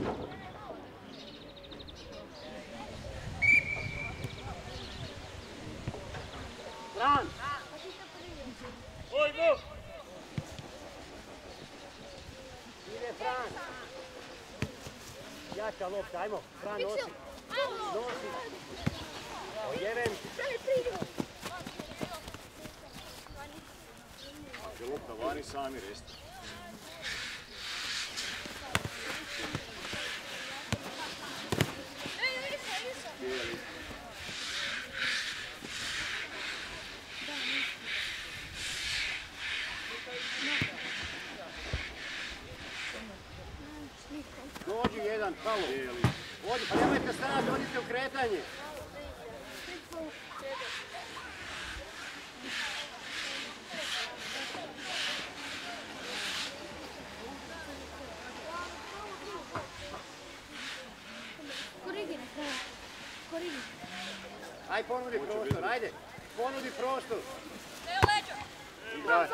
Fran! Oj, Bog! Ide Fran! Jača lopta, ajmo, Fran nosi. Nosi. Odjeven. Ajde lopta vani, sami resti. Bijeli. Dođi jedan, Palo. Odi, pa nemojte stavati, odite u kretanje. Aj ponudi prostor, ajde. Ponudi prostor. Evo leđo. Igraj.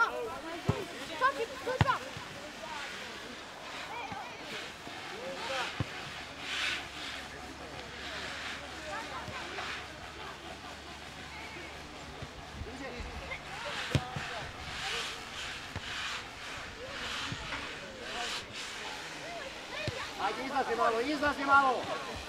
Ajde, izlazi malo.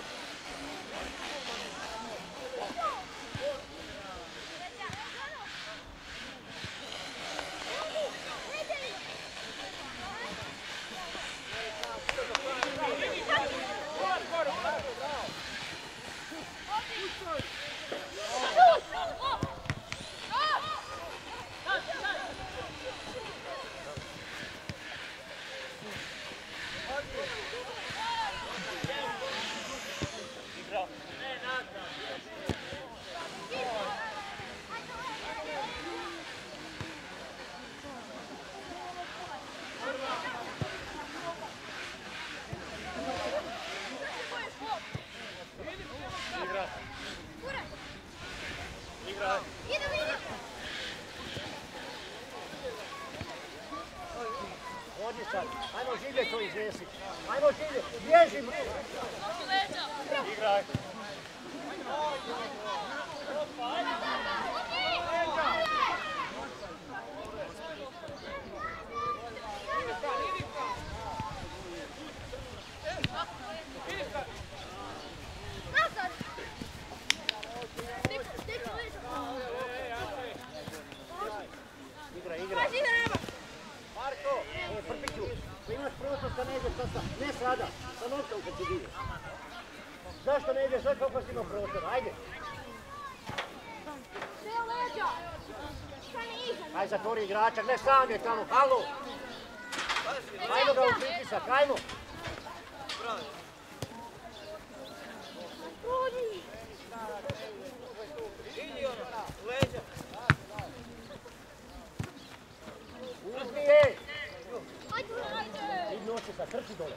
Ajmo živjet to izvesi. Ajmo živjet. Bježi. Igraj. Marko, Prpiću, pa imaš prostor da ne ideš ne sada, sa noktom kad ti ideš. Zašto ne ideš, koliko si imao prostor, ajde. Sve leđa. Aj zatvori igrača, ne sam je tamo, halo. Ajmo ga u pritisak, ajmo. Idi ono, leđa. Uzmi je! Idi noći sa, trči dole.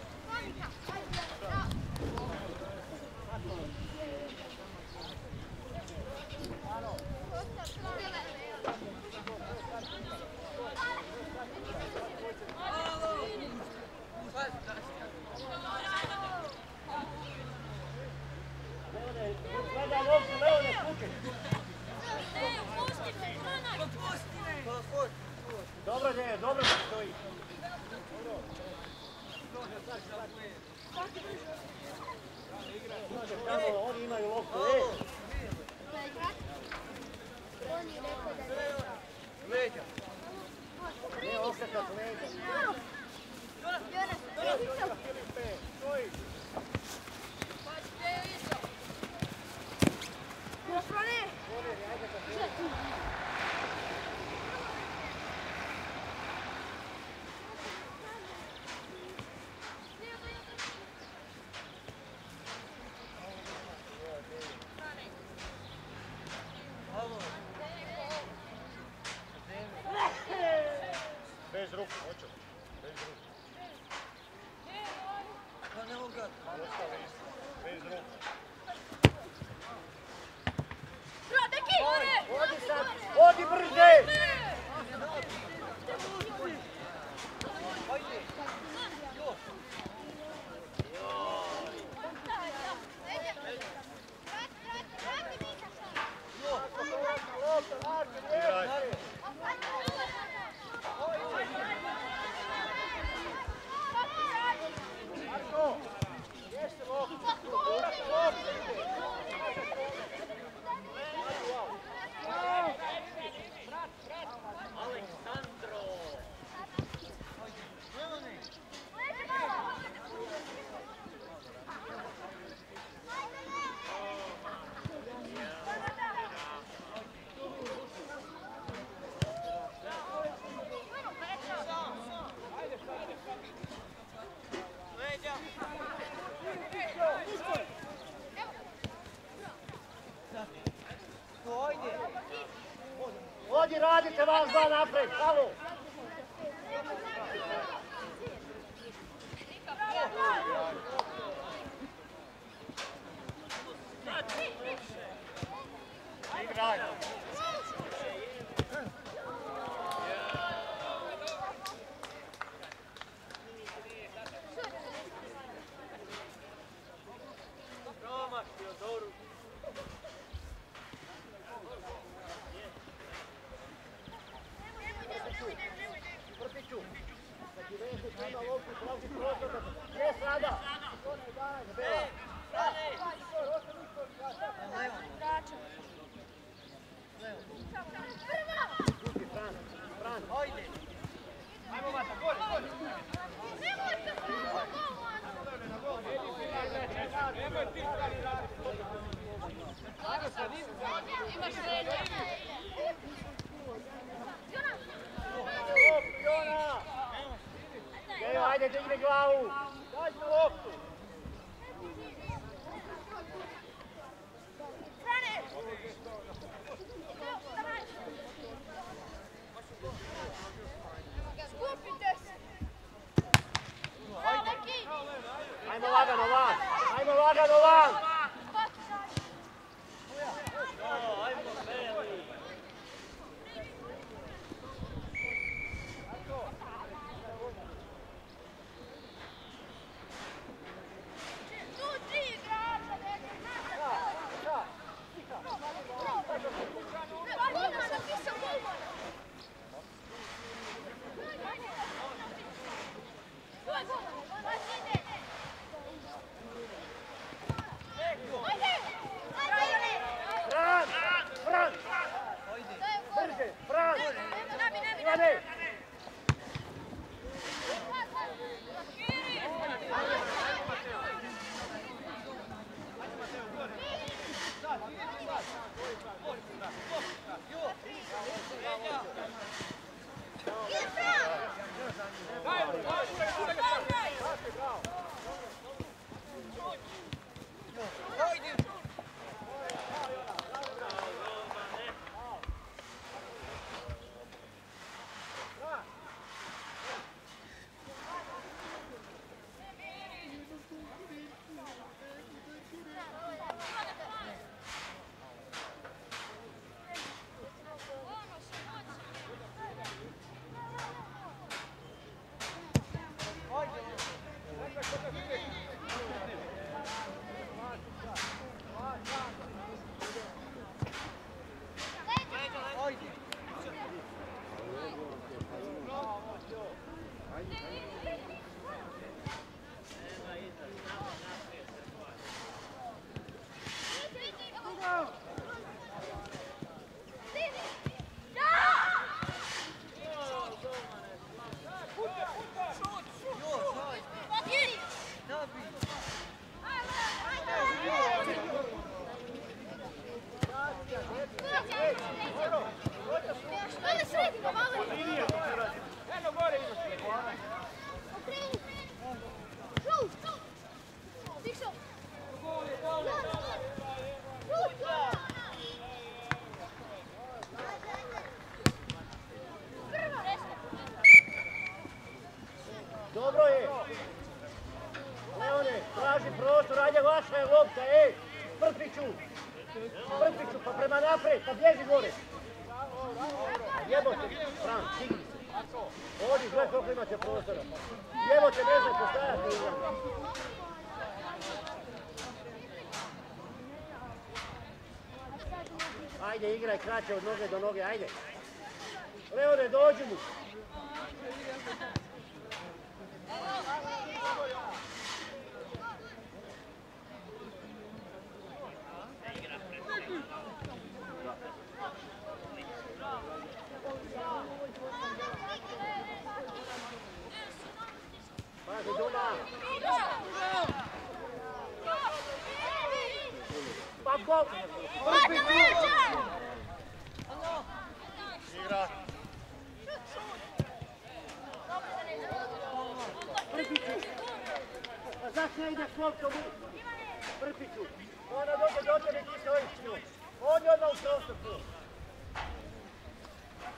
Gledaj loptu, Leone, kuće. Dobro je, dobro se stoji. Oni imaju loptu, Leđa. Ne okretat leđa. Stoji. Bez ruku, hoću. Bez ruku. Pa ne mogu gledati. Ostale isto. Bez ruku. Odi sad! Odi brže! Ljudi, radite vas dva napred, halo! Igraj! Ajde, digni glavu! Daj mi loptu! Ajmo lagano van! Ajmo lagano van! Dobro je. Leone, traži prostor, ajde vaša je lopta, ej. Prpiću, pa prema naprijed, pa bježi gore. Jebote, Fran, stigni se. Odi, gledaj koliko imate prostora. Jebote, ne znam postajati igram. Ajde, igraj kraće od noge do noge, ajde. Leone, dođi mu. Pazi, Duma. Pa bok. Igra. Prpiću. Pa zašto ne ideš loptom u Prpiću? Ona dođe do tebe, ti stojiš s njom. On je odmah u prostor tu.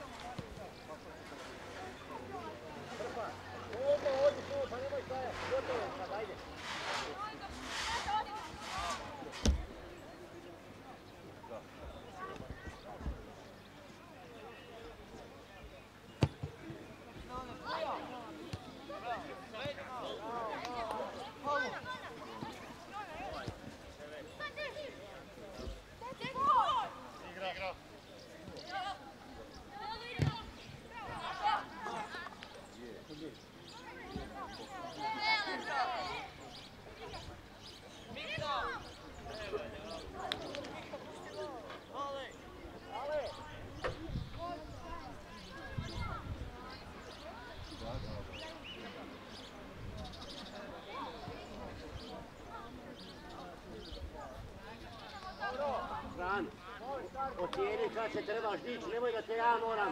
Fran, ocijeni kad se trebaš dići, nemoj da te ja moram.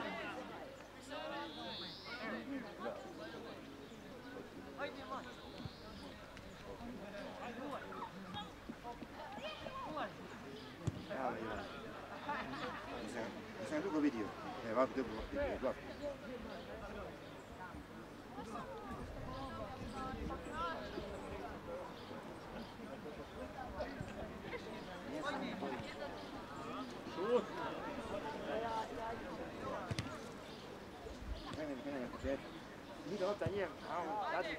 Nisam dugo vidio. Ovako dobro vidio. Šut! Mene na početku. Nije lopta nije, a on kad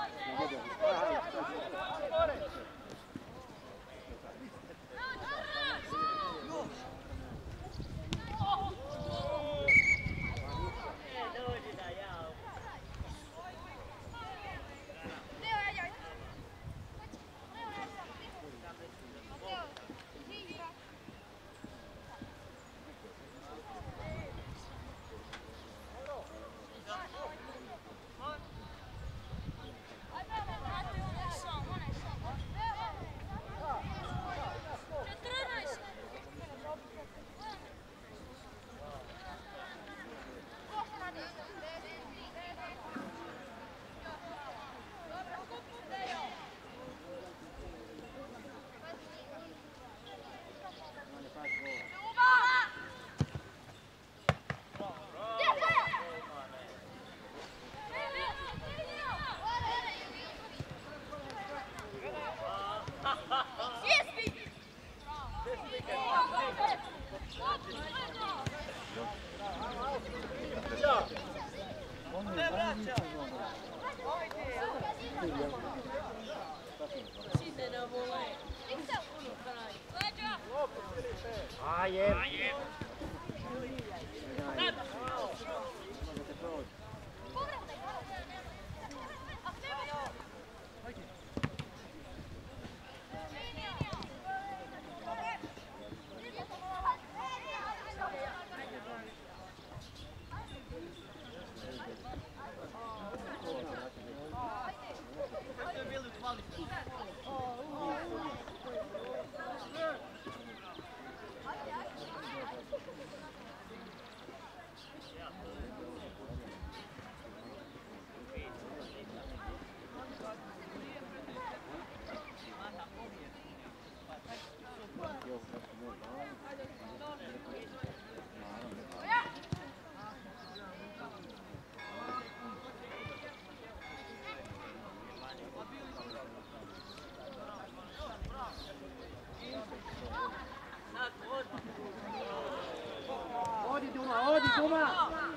Odi Duma!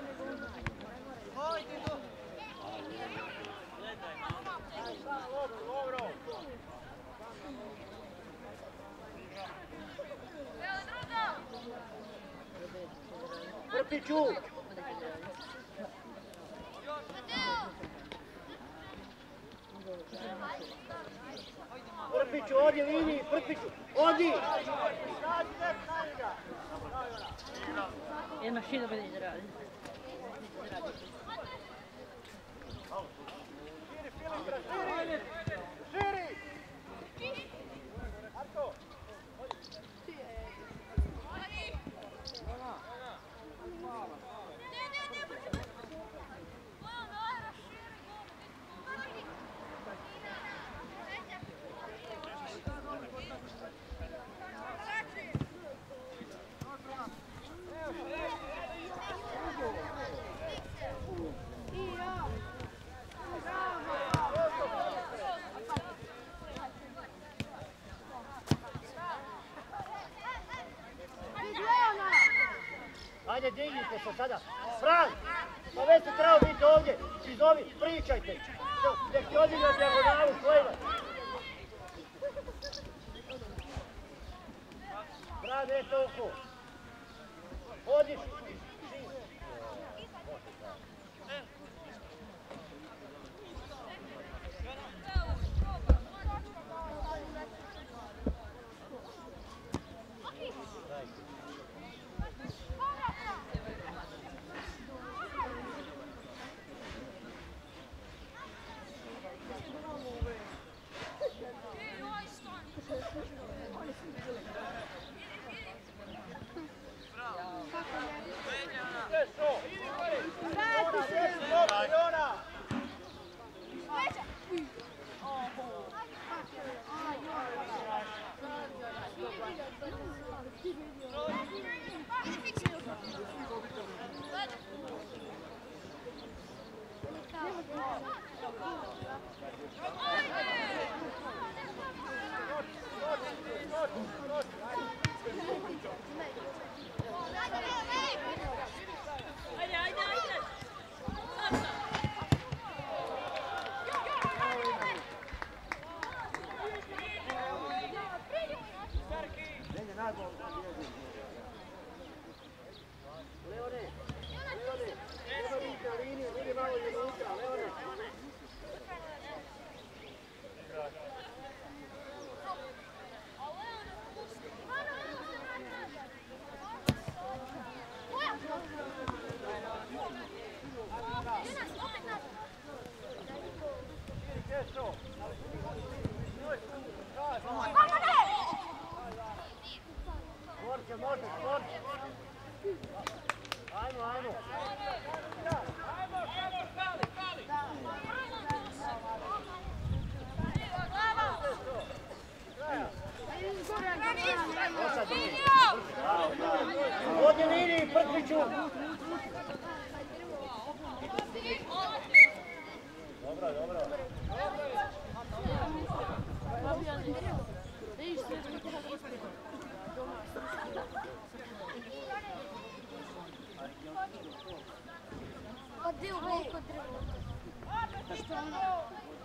Prpiću! Prpiću, odi liniji, Prpiću, odi! Jedna šina bude izradi. Širi! Marko! dignite se sada. Fran, pa već si trebao biti ovdje. Izovi, pričajte. Nek ti odigra dijagonalu, Slejva. Fran, ne toliko. Odiš. Ovdje liniji, Prkviću! Dobro, dobro. Pa gdje u veliko drvo? Što ono?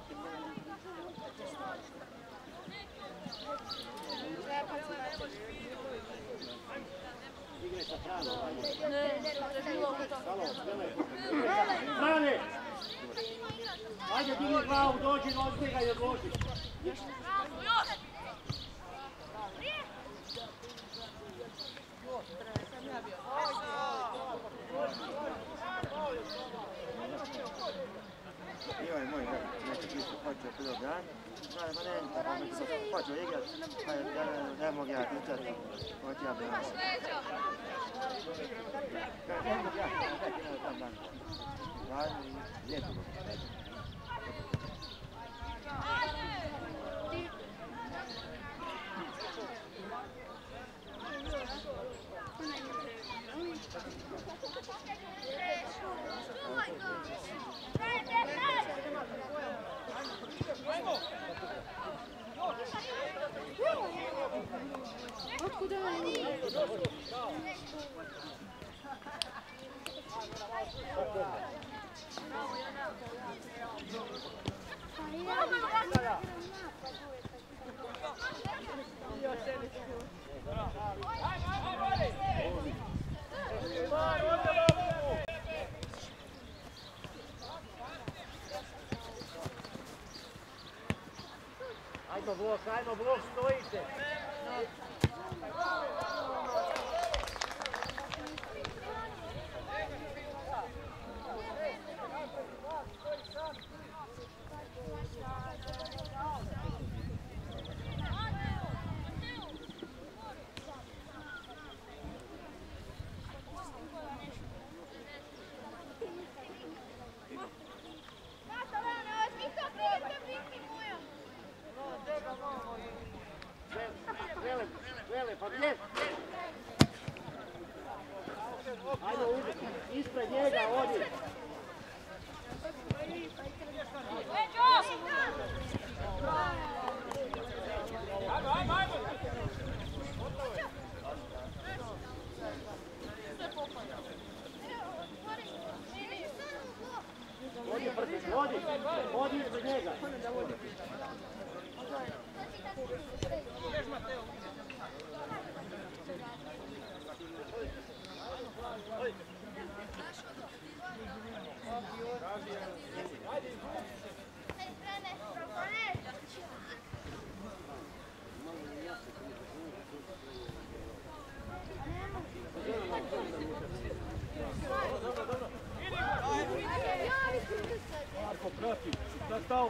Igre sa Franom, Ne, to je bilo u Halo, Frane! Ajde, digni glavu, dođi, odbjegaj i odloži. Io e moj neki ti su počeo prvo dan, znali manenta, pa mi se počeo igrat, pa ne mogu ja tičati, hoće ja bi nas. Ne mogu ja, tam dan. Radno i lijepo. Otkuda je? Ajmo blok, stojite. Vele, pa gdje Mati, šta stao?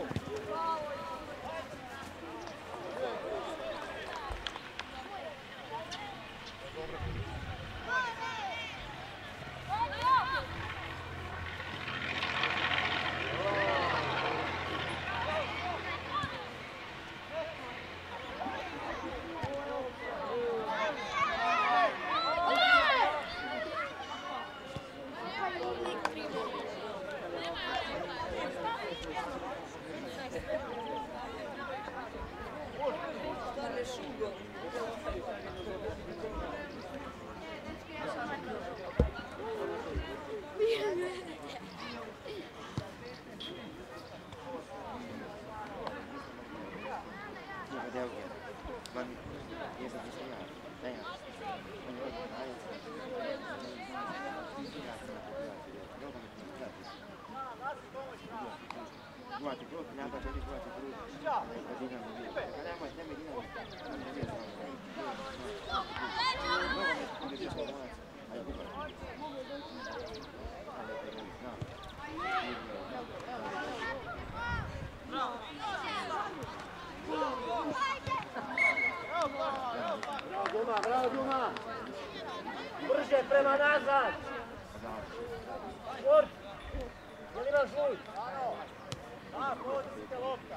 Bravo Duma! Brže prema nazad! Sport! Je li imaš žuj? Da, potisite lopta!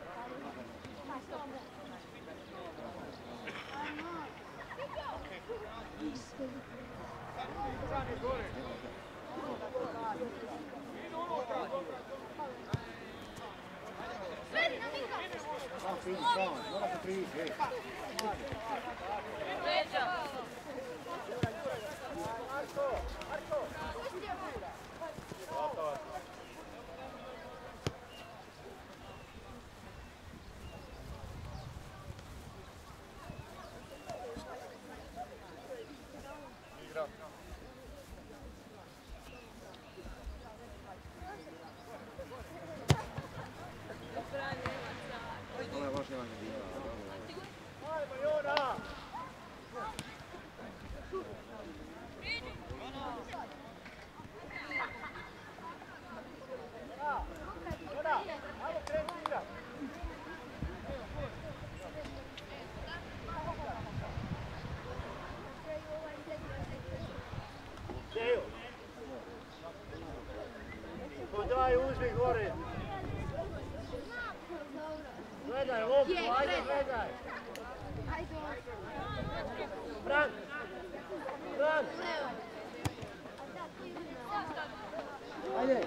Mora se prići, ej. Daj, uzmi gore. Gledaj, loptu, ajde, gledaj. Frank! Frank! Ajde!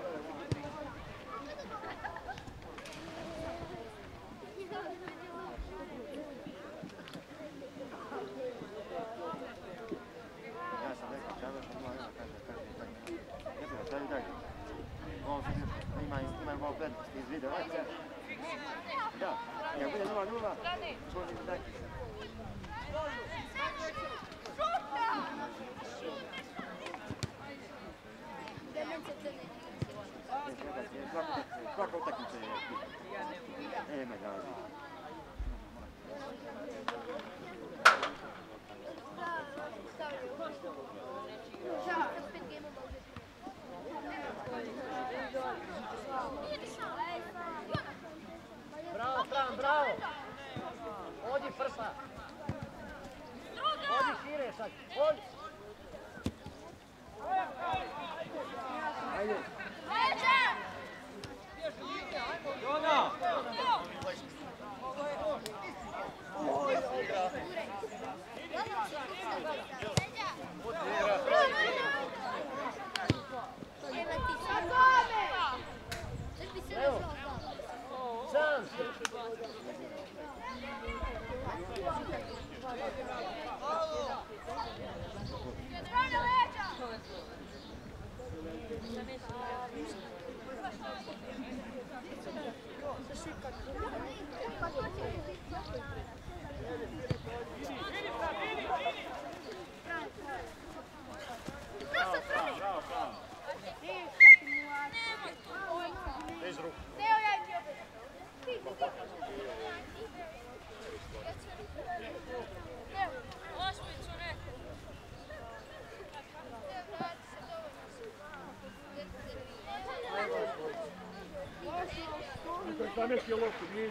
Ja sam rekao, čaro što ima, ne treba, stavi dalje. Imaju malo prednosti iz videa. Da, jak bude 0-0, ćemo biti taki. Svaka utakmica je bitna. Medalje. Bravo, Fran, bravo! Odi prsa! Odi šire sad, odi! Ajde! Jona! Evo! Sam! Bez ruku. Namjesti je loptu, niz.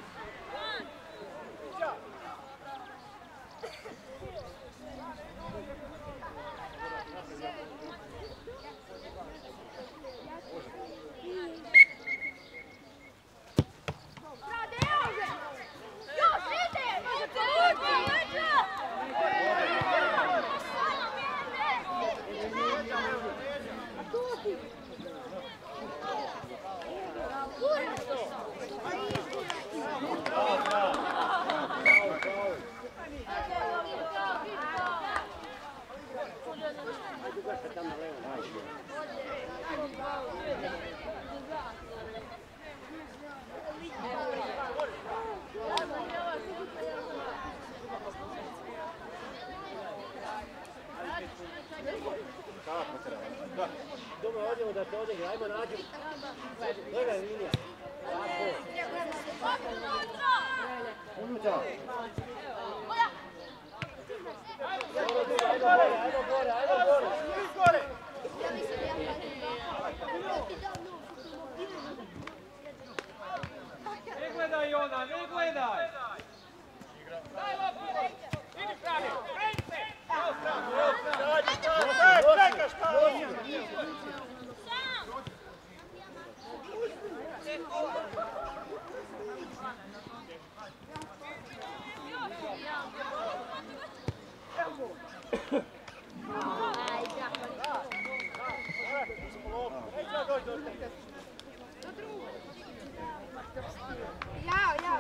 Doma odjemo da se odigra, ajmo nađi. Gledaj linija. Unutra. Ajmo gore. Ne gledaj ona, ne gledaj! Čekaš tamo! Ja.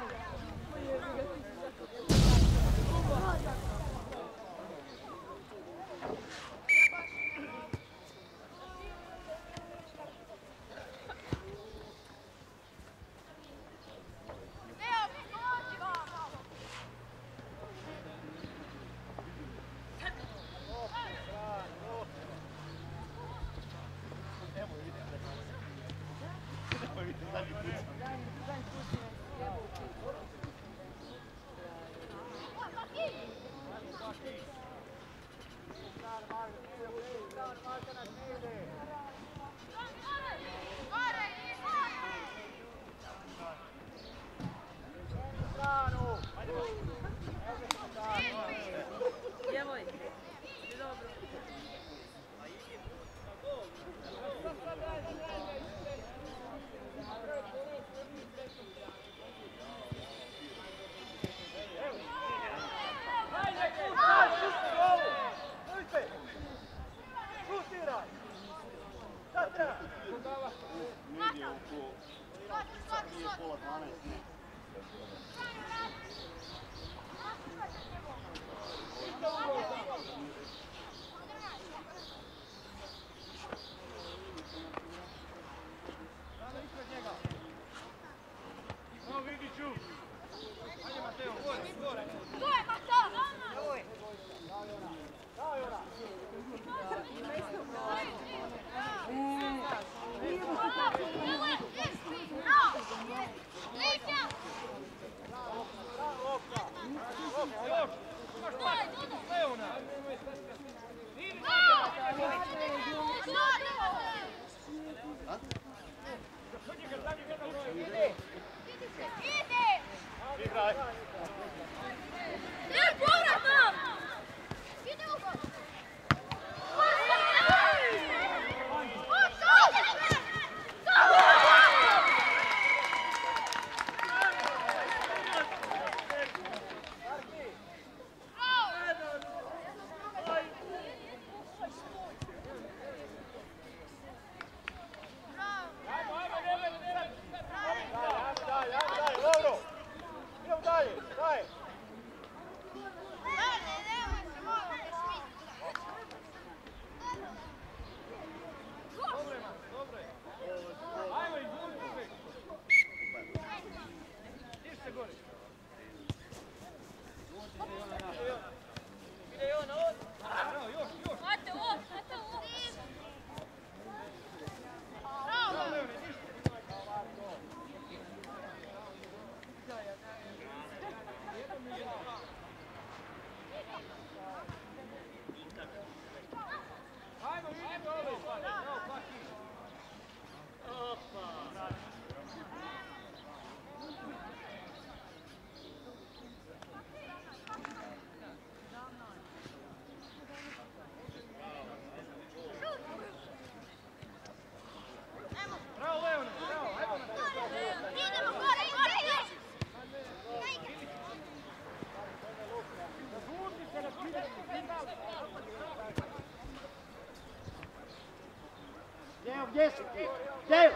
gdje si ti? Gdje?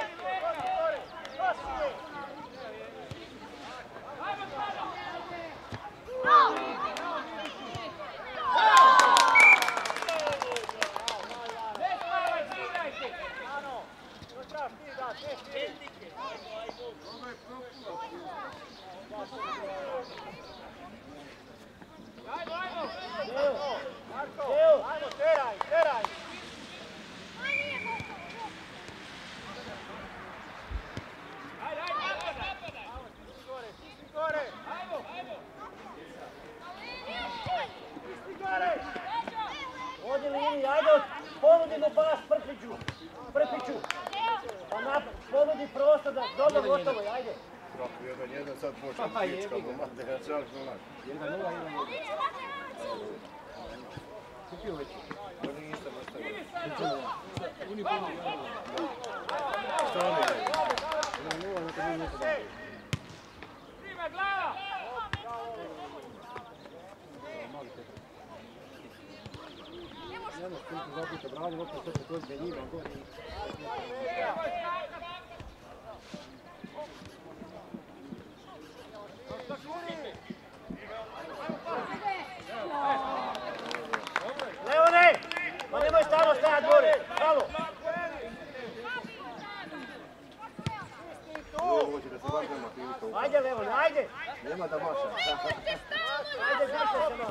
Ajmo, teraj, teraj! Odi liniji, ajde, ponudimo pas Prpiću. Pa ponudi prostor da dobro gotovo, ajde. Kako jedan sad počeo pičkamo, mate, ja čak znaš. 1-0. Kupio već. To nisam ostavio. Uniformu. Strane je. 1-0, na to nije neko dobro. Prima glava! Jedno spustu zaputa bravo, opet to se tođe njima, gore. Leone! Ma nemoj stalno stajati gore, stalo! Ovo će da se baš nema prilika upravo. Ajde Leone, ajde! Nema da maša. Ajde, zašto se malo?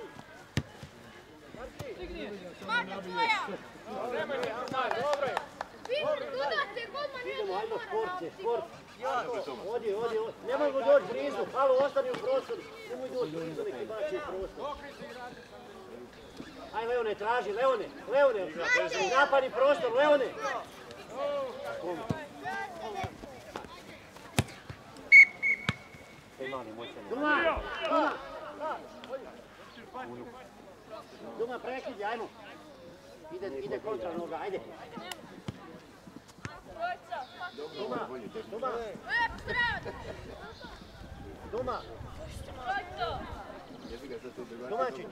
Idemo, ajmo, sport je, sport. Odi. Nemoj mu doći blizu, malo ostani u prostoru. Nemoj doći blizu, neki bači u prostor. Aj Leone, traži, Leone. Napadi prostor, Leone. Duma, prekidi, ajmo. Ide kontra noga, ajde. Duma. Domaćin.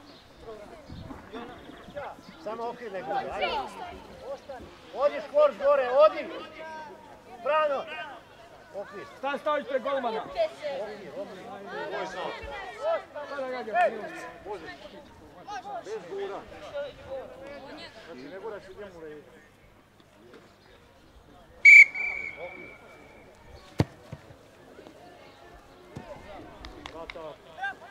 Samo okvirne gude, ajde. Odi škvorš gore, odi. Brano. Okvir. Stan staviš pred golmana. Bez gura. Znači ne guraš u njemu reći. Gotovo.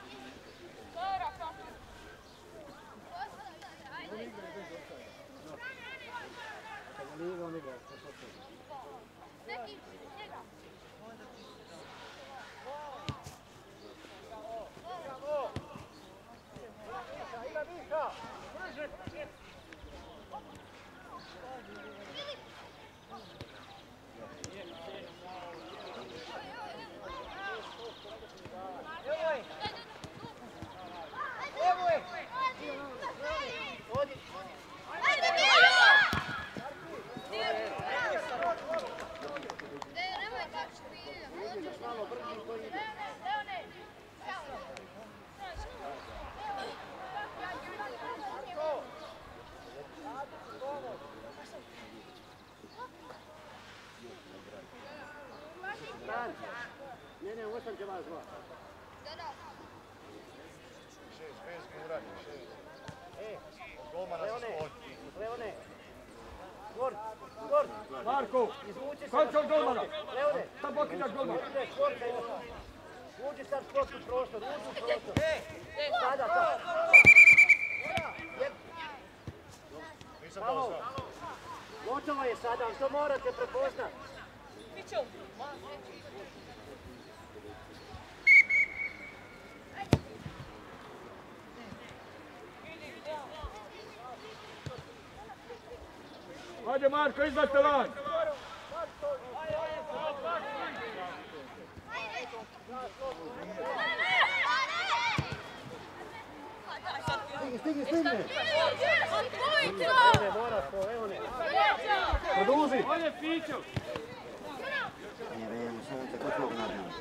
Liga on igra. Ne, osam će vas zvati. Bez guranja, 6. Golmana se spodi. Leone. Skort. Marko, konča od golmana. Leone. Sad pokriđaš golmana. Uđi sad skort u prostor, uđi u prostor. Sada. Nisam dao znam. Gotovo je sada, ali to morate prepoznat. Ajde Marko, izbacite van. Stigne. Leone, moraš to, Leone. Produži. On je Fićo. Nije vrijeme, sunce, ko tvog nabija?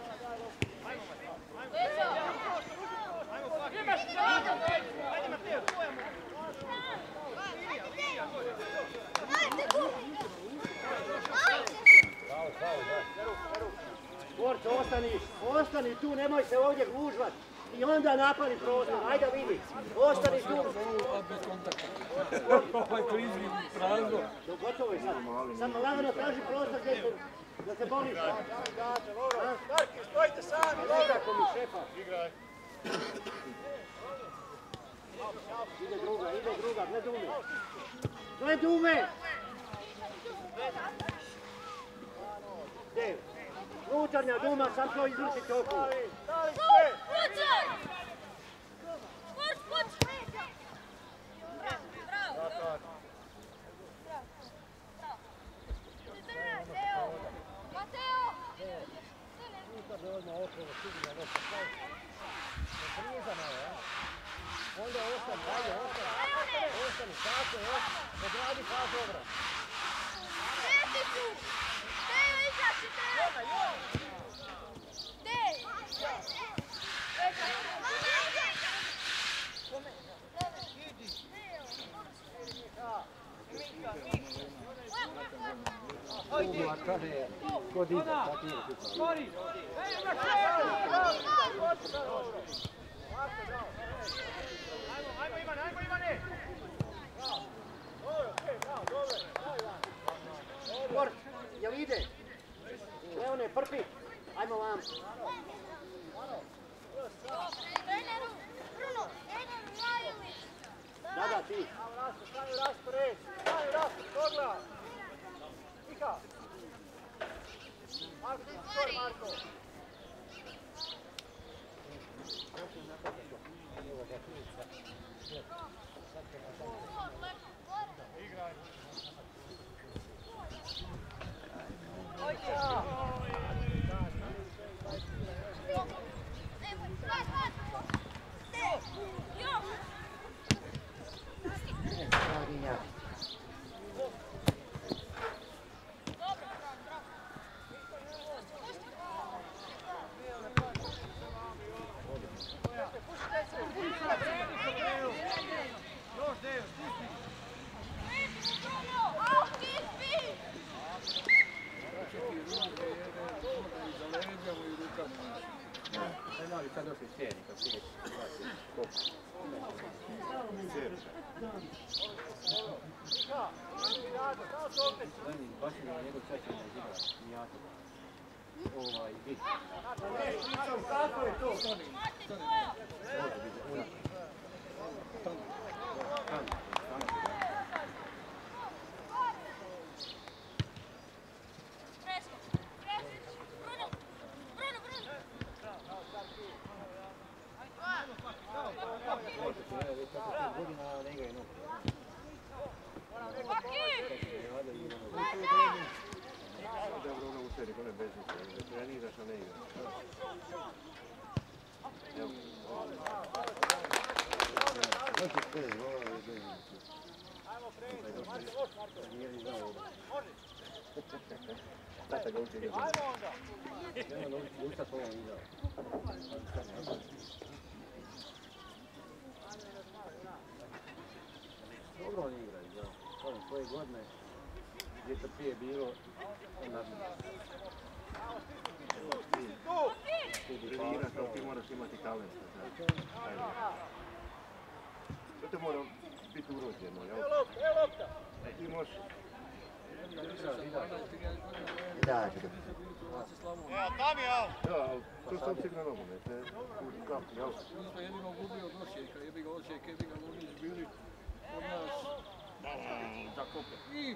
ostani tu, nemoj se ovdje gužvat. I onda napali prostor, ajde vidi. Ostani tu. A bez kontakta. Ovaj prizvi prazno. Gotovo je sad. Samo lagano traži prostor da se boliš. Starki, stojite sami, dobro. Nekako mi šefa. Ide druga, gle Dume. Gle Dume! Gdje? Unutarnja Duma, sam to izvršiti okolo. Onda ostani, ajde, ostani, tako je, odradi pas obrat. Ajmo Ivane! Sport, jel ide? Leone, prpi, ajmo vam. Da, ti. Stavi raspored, Kogla! Miha! Marko! Igraj! Sad došli sjeni, kad svijet. Baš mi na njegov čačin ne izigra, nijako. Vid. Kako je to? Dobro, ono u sebi, ono je beznice, da treniraš, a ne igraš. Tata ga uči igrati. Ajmo onda! Dobro oni igraju, ja. Koje godine, gdje to prije bilo, onda... Treniraš, ali ti moraš imati talent. To te mora biti urođeno, jel? Evo lopta! Ti možeš... Da, Evo, tam je out! Da, ali to sam sigurno nogomet, ne? Jel? Mi smo jedino gubili od Osijeka, jebi ga oni bili od nas zakopljeni.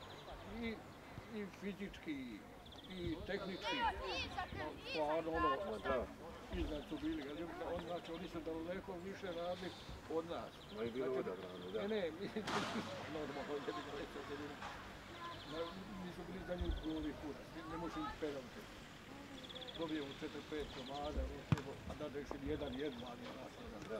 I fizički, i tehnički. Stvarno iznad su bili. Znači oni su daleko više radili od nas. Ma i bilo odabrano, da. Ne, normalno, jebi ga reći. Nisu bili za njih goli kurac, ne možeš ih penalti. Dobijemo 4-5 komada, a da rešim 1-1, Da.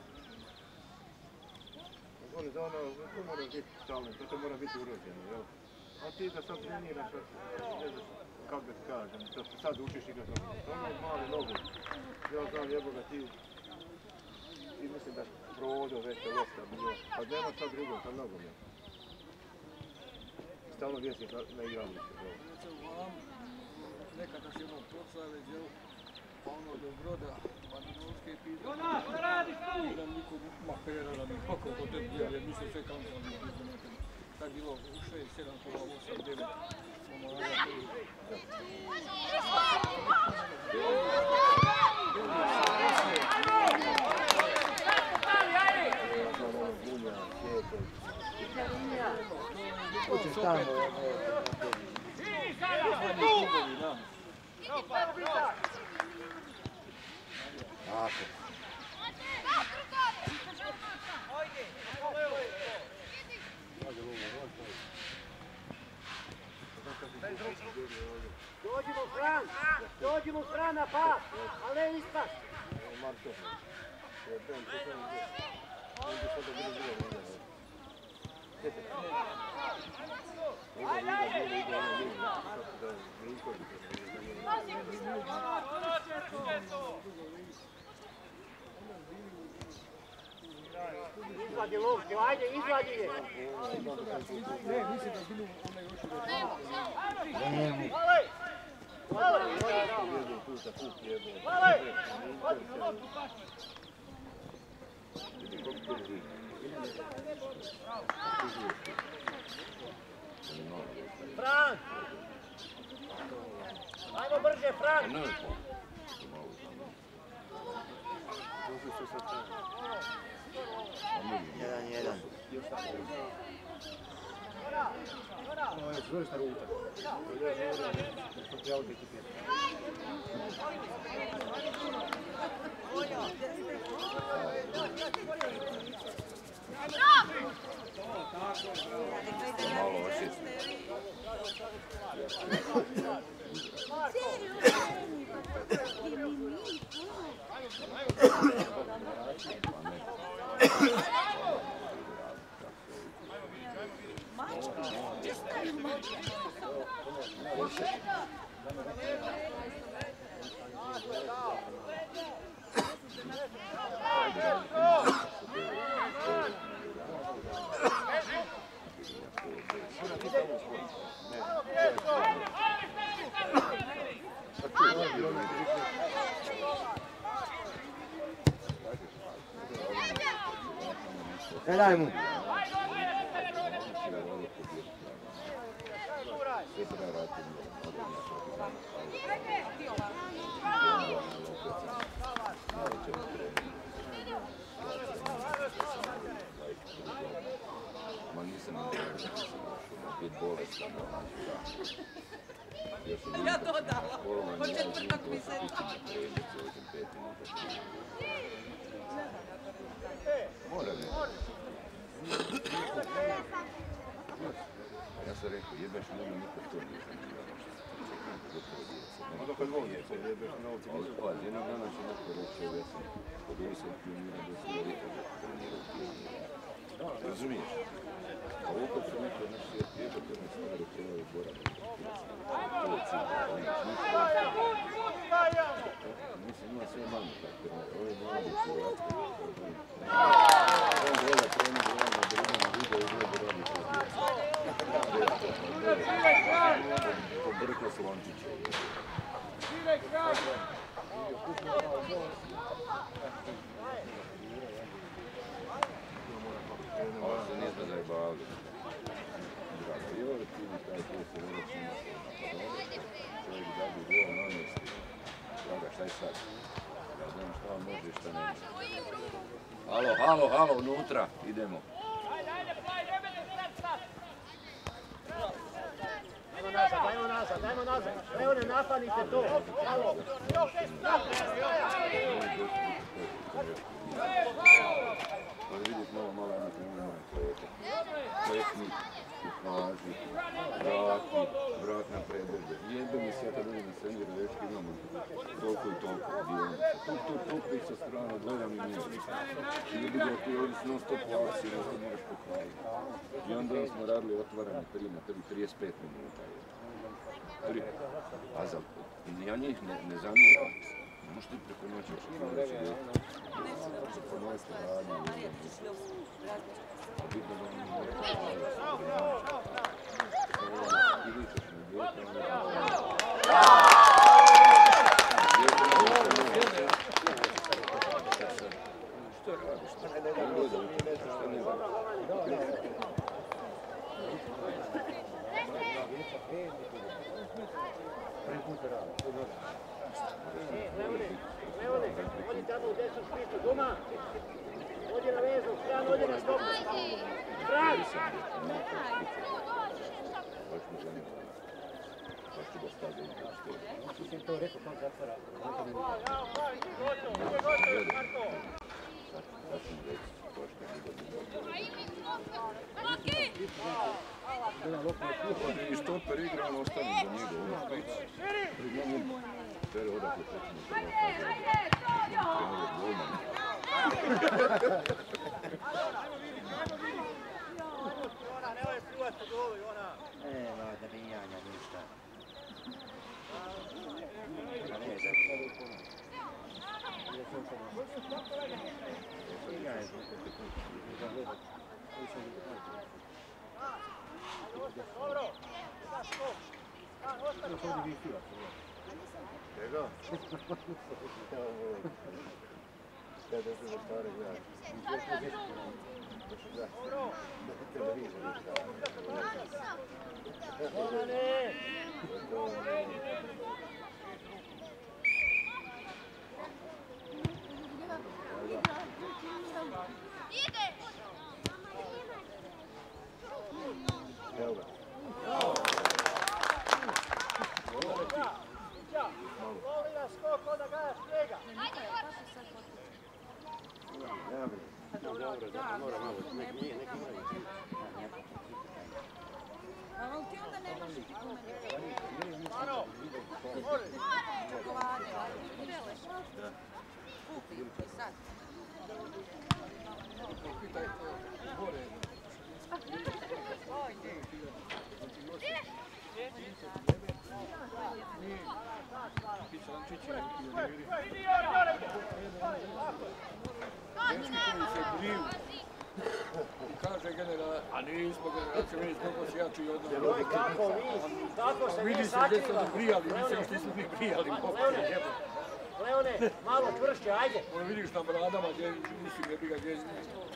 Oni za ono, to mora biti talent, to mora biti urođeno, jel? A ti da sad treniraš, ne znaš kako da ti kažem, da ti sad učiš igrat nogomet. Ono je mali nogomet. Ja znam jeboga ti mislim da provodio već je loska bio, a nema sad drugo, sad nogomet. Stalno vjesnik na igralištu. Nekada s jednom procave, ono do Broda, Bandinovske pitanje. Znam nikog Mapera, da mi kako kod te dijeli, mislim sve kantonalni izgledati. Sad bilo 6, 7, 8, 9. Dođimo Fran na pas, ali ne ispas. Izvadi loptu, ajde, izvadi je. Ne, mislim da bilo ona još Fran! Ajmo brže, Fran! 1-1. Ovo je čvrsta ruta. Malo očist. Daj mu. Ma nisam biti bolestan. Ja dodala. Po četvrtak mi se... Mora ne. Ja sam rekao, jebeš nema nikad to nisam. Ono kad volje se jebeš novci. Ali pazi, jednog dana će neko reći, ja sam od 10 pionira do sve rita trenirao pionira. Razumiješ? A ovo kad su neko naš svijet jebate na stvari koje je boravno. To je cilj. Mislim, ima sve manje tako. Ovo je mladi su vratili. On gleda trening, gleda na drugom video i gleda radi to. Pobrko slončiće. Ovo se nizme zajebavali. Drago, i ovo ti mi taj koji se veliči ima čovjek da bi bio namjesti. Draga, šta je sad? Ja znam šta on može i šta ne može. Halo, unutra, idemo. Dajmo nazad. Evo ne napadnite to. Halo. Ali vidjeti malo na primjer kvete. Kvekni, ukaži, vrat na predrže. Jebe mi se ja kad uvijem na sendiru, dečki imamo toliko i toliko dionica. Toliko ih sa strana, gledam i nije. I ljudi ga koji ovdje non stop ovasi, non stop moraš pokraviti. I onda smo radili otvarane 3 na 35 minuta. A ja njih ne zamiram. Možeš ti preko noći očekivati da će po moje strane a bitno da mi ne ili ćeš me djeti, Fran! Odi na vezu, Fran, odi na stopu! Fran! Mislim to rekao, kako zatvara. I štoper igra, ali ostane za njega u špic. Priznamo, tere odakle počinu se trener golman. Nema drijanja ništa. Čega? Kada se za stare gledati? Evo ga. Voli na skok, onda gledaš njega. Mora malo, neki moraju. Ali ti onda nemaš neki kumene. Čokolade, želiš? Kupi, sad. Pitaj gore. Pisančići neki dečki koji se briju. Kaže general, a nismo generacija, mi smo posjači od nas. Kako se Vidi mi se gdje sakriva. smo brijali, mislim što smo mi brijali. Leone, malo čvršće, ajde. Ono vidiš na bradama gdje, mislim ne bi ga gdje.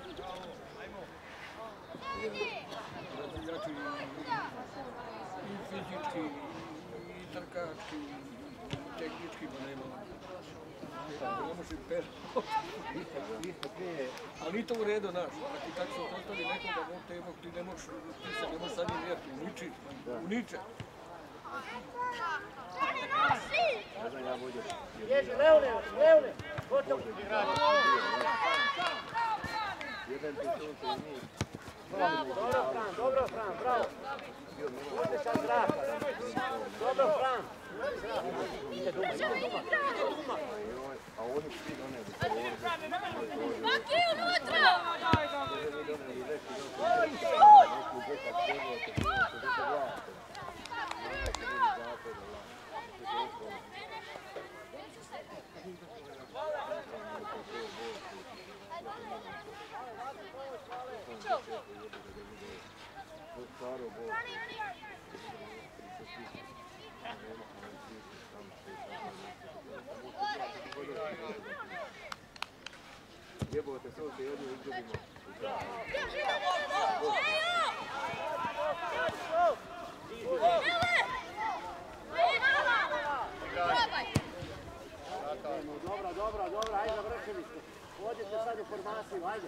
Raziljači i fizički, i trkački, i tehnički, pa nema. Ne može per. Ali nije to u redu, znaš. Ako ti tako se ostavi nekoga, ti ne možeš sad njim vjerati u niče. Ježi, Leone, gotovo. Dobro, Fran, bravo. Odličan zrak. Dobro, Fran. Ide duma. A oni svi doneli. Maki, unutra! Jebote, samo se jedno izgubimo. Dobro, ajde, završili ste. Odite sad u formaciju, ajde.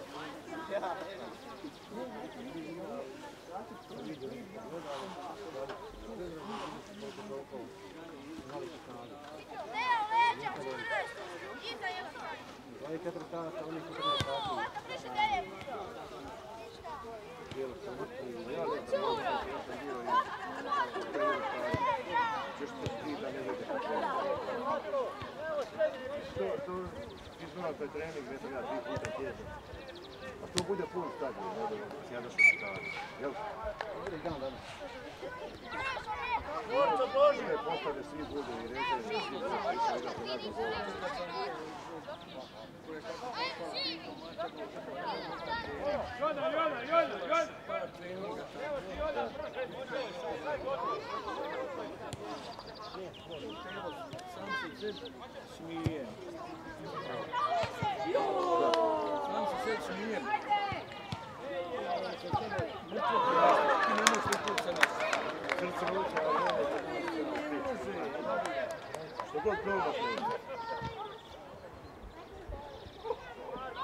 To je trening, ne treba 3 puta tjedno. A to bude pun stadion, ne da si ja došao u stadion. Jel? Borco Boži! Ne postave svi budu i rezaju, svi budu i svega se nakon zove. Smije. Sam se sve smije. Ti ne možeš nikog se nas. Srce uče, ali što god probaš ne.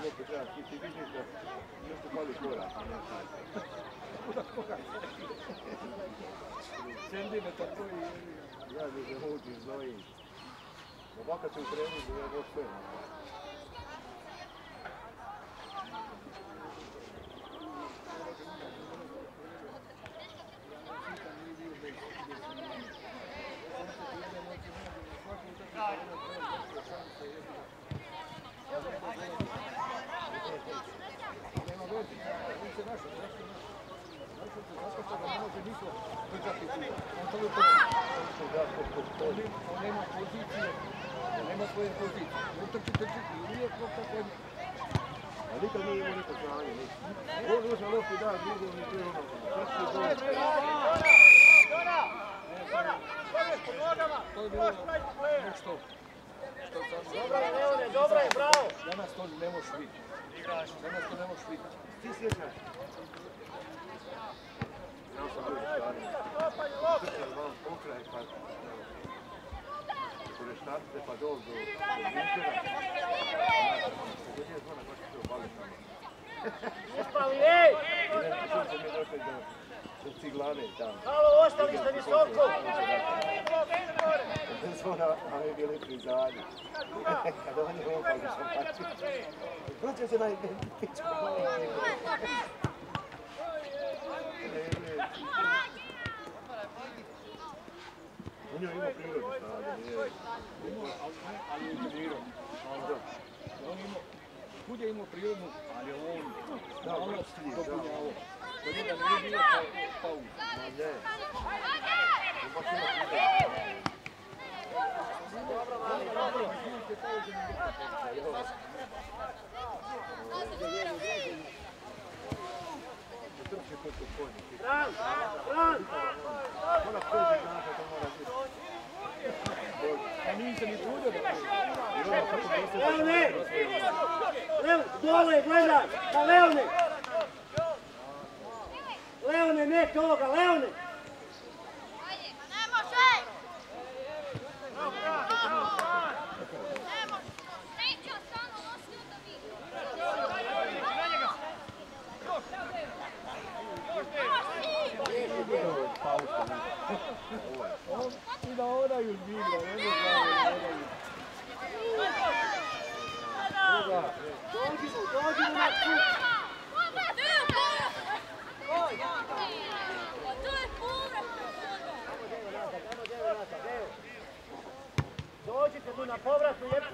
koliko treba, ti vidiš da nešto pali korak, a ne taj. Centimetar koji je... Ja mi se muči, znojim. Ovaka će u treningu, ja god sve. Nema veze, on se našao, zato što ga ne može niko držati tu. On to je on nema pozicije, on nema svoje pozicije. Utrči i uvijek lopta kod njih. A nikad nije imao neko znanje, ništa. On uzme lopti da, drugom i to je ono. To je bilo nešto što sam... Dobro je, Leone, dobro je, bravo! Danas to ne možeš vidjeti. Danas to ne možeš vidjeti. Ti sjećaš? Ja sam bio stvari. Trčan vam pokraj, pa... Kod štatite, pa dol do Junkera. Gdje je zvona, baš je to baletama. Uspali, ej! Čuo sam je došli do Ciglane tamo. Halo, ostali ste visoko! Zvona, a mi bili pri zadnji. Kada on je opali sam pači. Proće se najpičku. On je imao prirodu snage, nije... Ali je trenirao. On imao, kud je imao prirodnu, ali on malo dopunjavao. Kod njega nije bilo pauza. Ma ne. On baš ima prirodu. Dobro, mali, dobro! Trči kod tog konja. Fran! Fran! Ona pređe naša, to mora biti. A nije se ni trudio da pređe. Leone! Dole, gledaj! Pa Leone! Leone, ne toga, Leone! Ne može! Ne može! Neće stano nosio da vidi. I da odaju zbigra, ne znam. Dođi na kup! Dođite tu na povratu, jebite.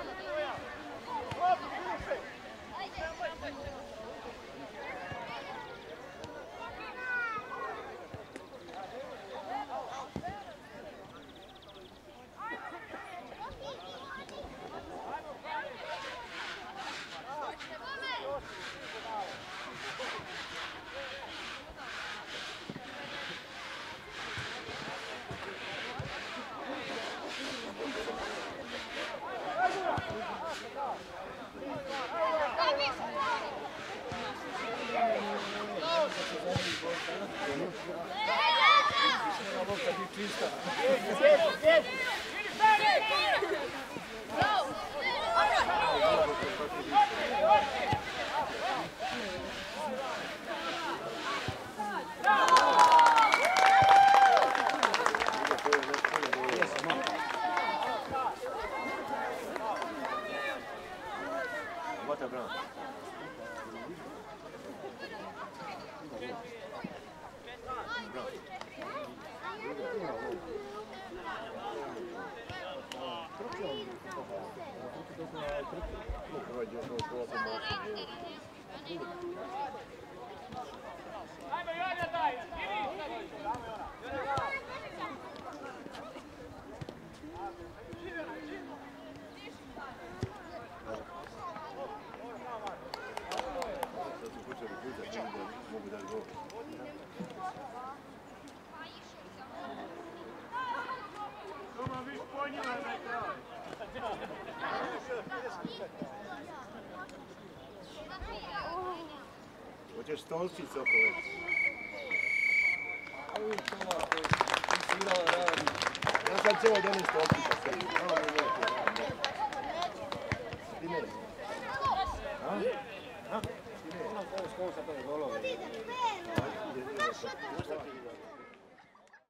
Hvata Bran. Mogu dati gol. Hoćeš stolčić oko već? Ja sam cijelo dani stolčića sve. Ti ne? Sponsa to je golove. Ide, naš je to.